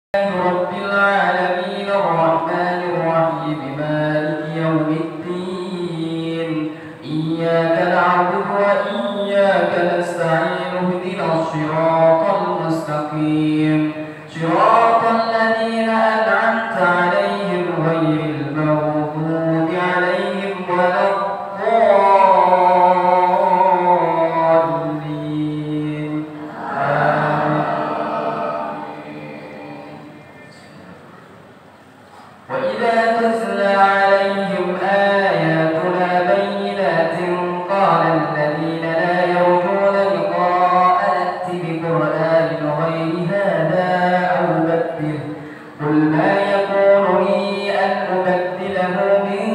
رب العالمين الرحمن الرحيم مالك يوم الدين إياك نعبد وإياك نستعين اهدنا الصراط المستقيم صراط الذين أنعمت عليهم غير المغضوب عليهم ولا الضالين آمين. وإذا تتلى عليهم آياتنا بينات قال الذين لا يرجون لقاء نأت بقرآن غير هذا أو بدله قل ما يكون لي أن أبدله من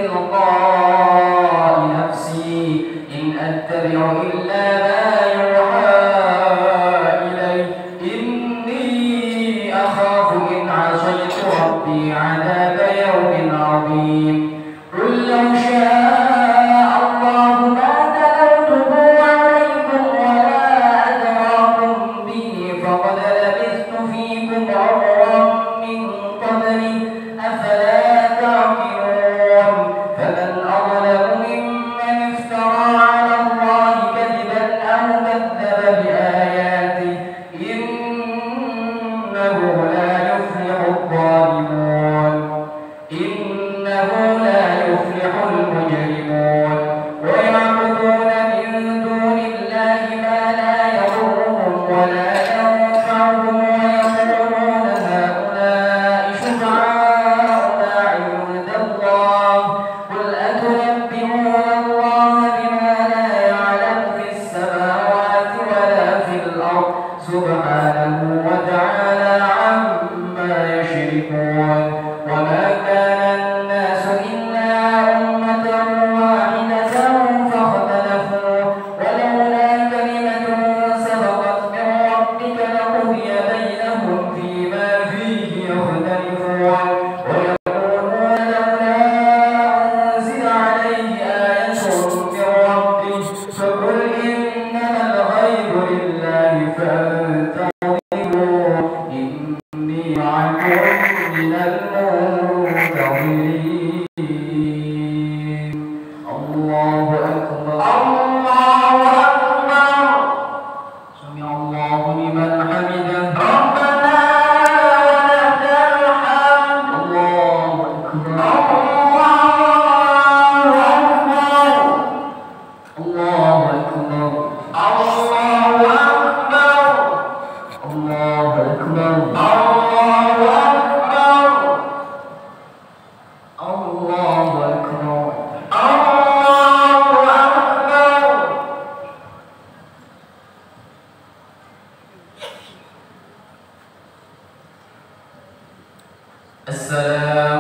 تلقاء نفسي إن أتبع إلا ما يوحى إلي إني أخاف إن عصيت ربي عذاب يوم عظيم قل لو شاء الله ما تلوته عليكم ولا أدراكم به فقد لبثت فيكم عمرا من قبله أفلا تعقلون فمن أظلم ممن افترى على الله كذبا أو كذب بآياته إنه لا يفلح الظالمون إنه لا يفلح المجرمون ويعبدون من دون الله ما لا يضرهم ولا ينفعهم ويقولون هؤلاء شفعاؤنا عند الله قل أتنبئون الله بما لا يعلم في السماوات ولا في الأرض سبحانه وتعالى عما يشركون وما كان الناس إلا أمة واحدة فاختلفوا ولولا كلمة سبقت من ربك لقضي بينهم فيما فيه يختلفون ويقولون لولا أنزل عليه آية من ربه فقل إنما الغيب لله فانتظروا إني معكم من المنتظرين الله أكبر الله أكبر سمع الله لمن حمده ربنا ولك الحمد الله أكبر الله أكبر الله أكبر الله أكبر الله أكبر الله أكبر الله أكبر السلام